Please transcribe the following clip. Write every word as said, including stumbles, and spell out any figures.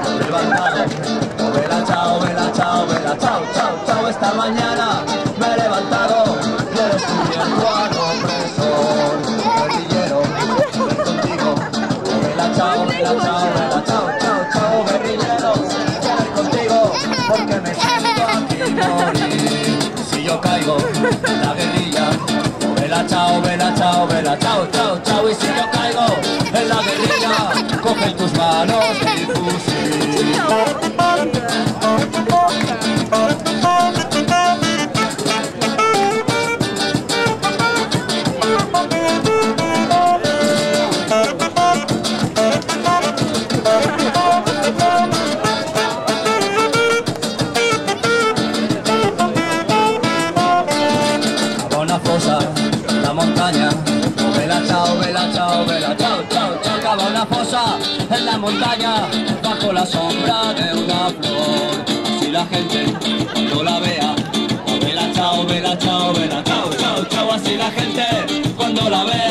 levantado. Oh, vela, chao, vela, chao, vela, chao, chao, chao. Esta mañana me he levantado y he descubierto a un opresor, guerrillero, ven contigo. Oh, vela, chao, vela, chao, vela, chao, chao, chao, guerrillero, ven contigo, porque me siento aquí morir. Si yo caigo en la guerrilla, oh, vela, chao, vela, chao, vela, chao, chao, chao. Y si yo caigo en la guerrilla, coge en tus manos mi fusil. Una fosa, la montaña, oh, vela, chao, vela, chao, vela, chao, chao, chao. Cava una fosa en la montaña, bajo la sombra de una flor. Así la gente cuando la vea, oh, vela, chao, vela, chao, vela, chao, chao, chao. Así la gente cuando la vea.